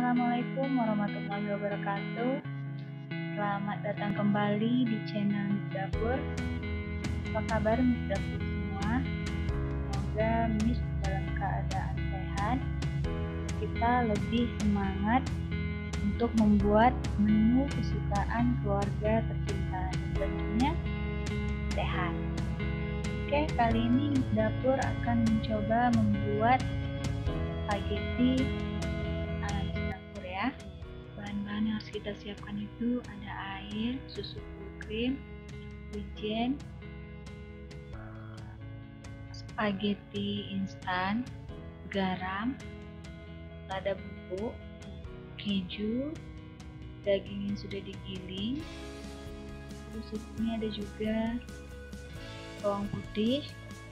Assalamualaikum warahmatullahi wabarakatuh. Selamat datang kembali di channel Miss Dapur. Apa kabar Miss Dapur semua? Semoga Miss dalam keadaan sehat. Kita lebih semangat untuk membuat menu kesukaan keluarga tercinta dan tentunya sehat. Oke, kali ini Miss Dapur akan mencoba membuat spaghetti ala Miss Dapur ya. Bahan-bahan yang harus kita siapkan itu ada air, susu full cream, wijen, spaghetti instan, garam, lada bubuk, keju, daging yang sudah digiling. Terus di sini ada juga bawang putih,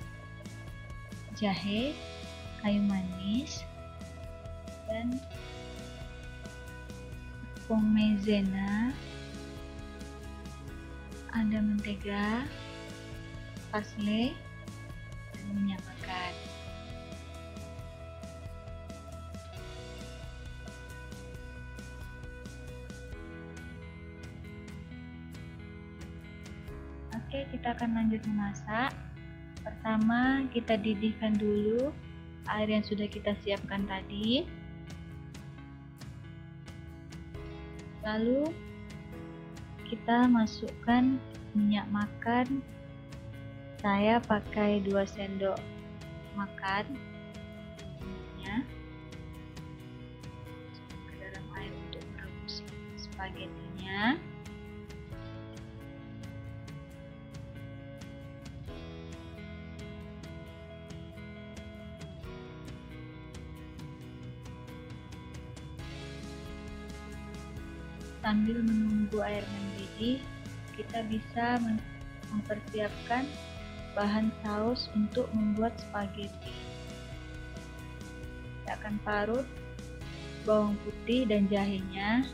jahe, kayu manis, dan tepung maizena, ada mentega, parsley, dan minyak makan. Oke, kita akan lanjut memasak. Pertama, kita didihkan dulu air yang sudah kita siapkan tadi. Lalu kita masukkan minyak makan. Saya pakai 2 sendok makan minyaknya ke dalam air untuk merebus spagettinya. Sambil menunggu air mendidih, kita bisa mempersiapkan bahan saus untuk membuat spaghetti. Kita akan parut bawang putih dan jahenya.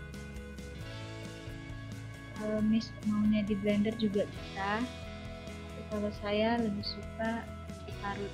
Kalau Miss maunya di blender juga bisa, tapi kalau saya lebih suka diparut.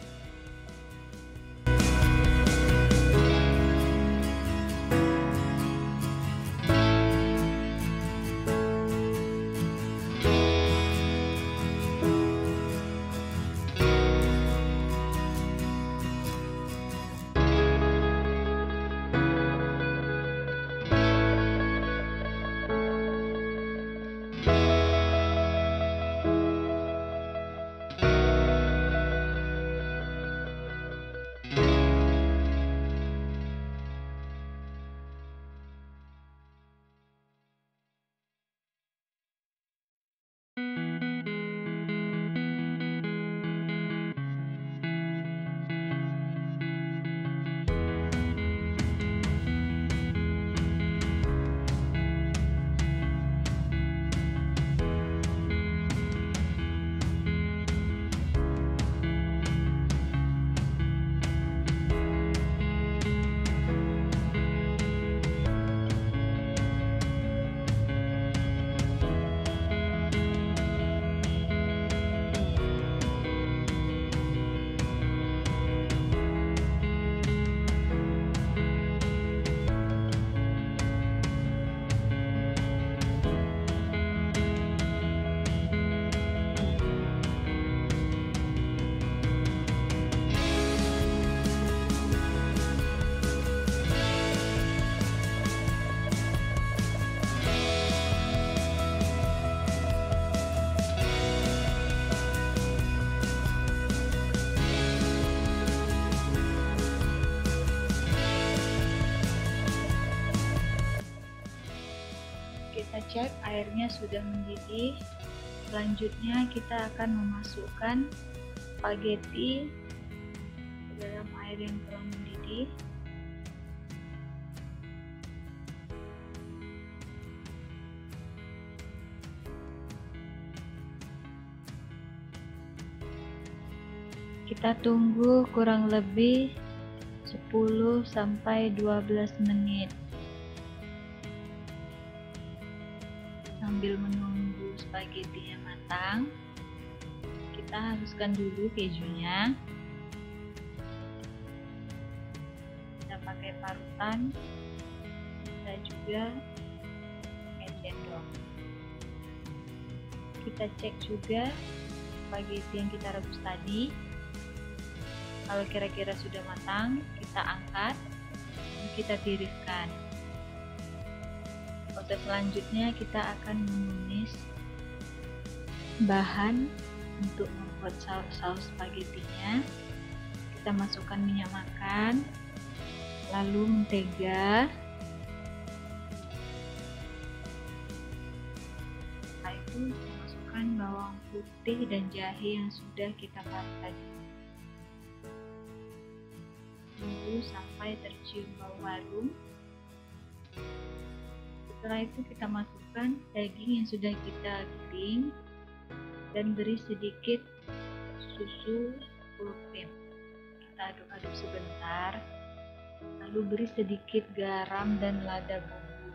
Kita cek airnya sudah mendidih. Selanjutnya kita akan memasukkan spaghetti ke dalam air yang telah mendidih. Kita tunggu kurang lebih 10 sampai 12 menit. Sambil menunggu spagettinya matang, kita haluskan dulu kejunya. Kita pakai parutan juga pakai sendok. Kita cek juga spaghetti yang kita rebus tadi. Kalau kira-kira sudah matang, kita angkat dan kita tiriskan. Proses selanjutnya kita akan menumis bahan untuk membuat saus spagettinya. Kita masukkan minyak makan, lalu mentega, setelah itu kita masukkan bawang putih dan jahe yang sudah kita parut tadi. Tunggu sampai tercium bau harum. Setelah itu kita masukkan daging yang sudah kita giling dan beri sedikit susu full cream. Kita aduk-aduk sebentar, lalu beri sedikit garam dan lada bumbu.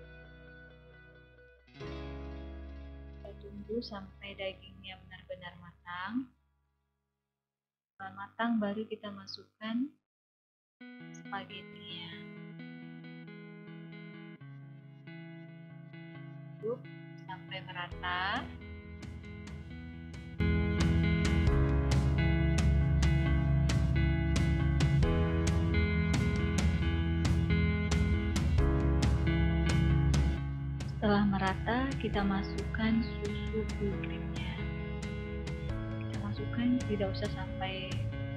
Kita tunggu sampai dagingnya benar-benar matang. Setelah matang baru kita masukkan spagettinya. Aduk sampai merata. Setelah merata, kita masukkan susu full creamnya. Kita masukkan, tidak usah sampai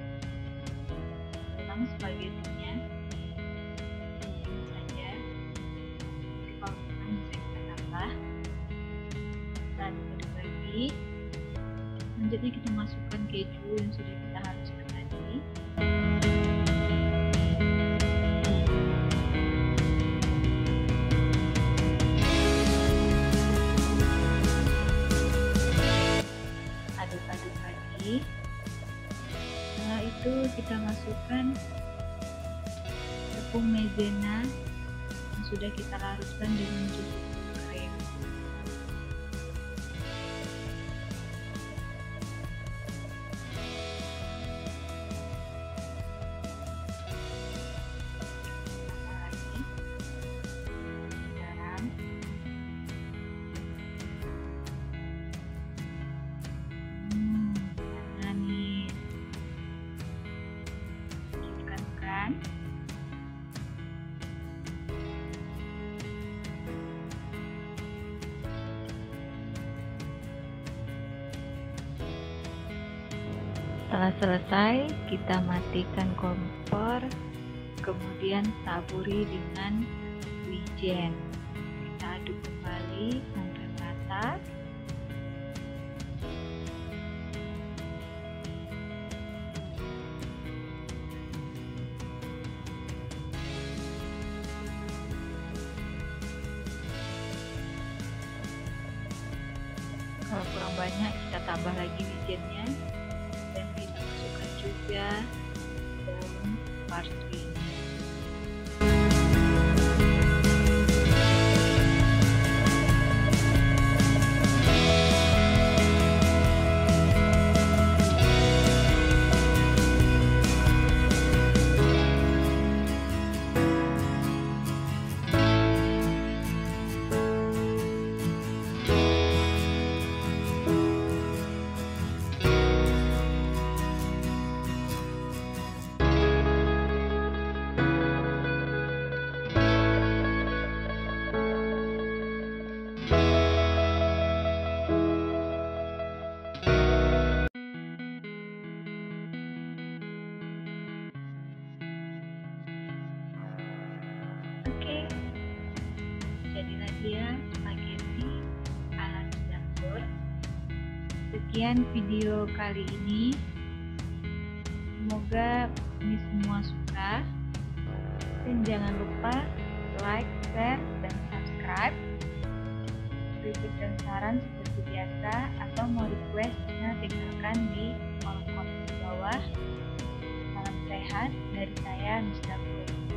hilang spagettinya, ini saja. Jadi kalau kurang bisa kita tambah. Kita aduk-aduk lagi. Selanjutnya kita masukkan keju yang sudah kita haluskan tadi. Aduk-aduk lagi. Setelah itu kita masukkan tepung maizena yang sudah kita larutkan dengan susu krim. Tambah lagi garam. Manis. Kan? Setelah selesai, kita matikan kompor, kemudian taburi dengan wijen. Kita aduk kembali sampai merata. Kalau kurang banyak, kita tambah lagi wijennya. Dan kita masukkan juga daun parsley. Oke, jadilah dia spaghetti ala dapur. Sekian video kali ini. Semoga ini semua suka. Dan jangan lupa like, share, dan subscribe. Kritik dan saran seperti biasa atau mau request, tinggalkan di kolom komen di bawah. Salam sehat dari saya, Miss Dapur.